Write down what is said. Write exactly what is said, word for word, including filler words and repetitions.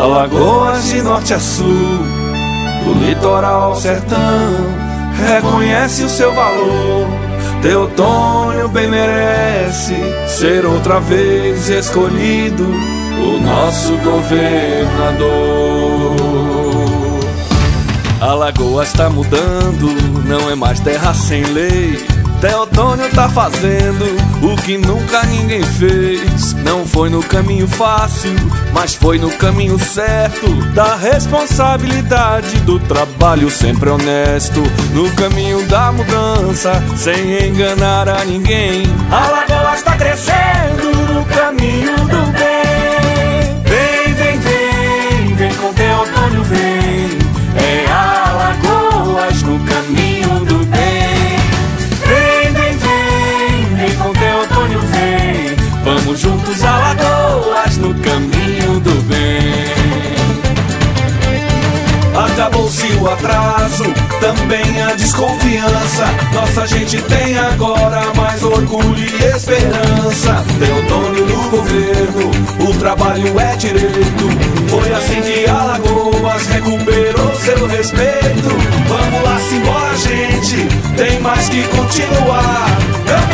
Alagoas de norte a sul, do litoral ao sertão, reconhece o seu valor. Teotônio bem merece ser outra vez escolhido o nosso governador. Alagoas tá mudando, não é mais terra sem lei. Teotônio tá fazendo o que nunca ninguém fez. Não foi no caminho fácil, mas foi no caminho certo, da responsabilidade, do trabalho sempre honesto, no caminho da mudança, sem enganar a ninguém. Alagoas tá crescendo no caminho do bem. Vem, vem, vem, vem com Teotônio, vem. É Alagoas no caminho do bem. Vamos juntos, Alagoas, no caminho do bem. Acabou-se o atraso, também a desconfiança. Nossa gente tem agora mais orgulho e esperança. Teotônio no governo, o trabalho é direito. Foi assim que Alagoas recuperou seu respeito. Vamos lá, simbora, gente, tem mais que continuar.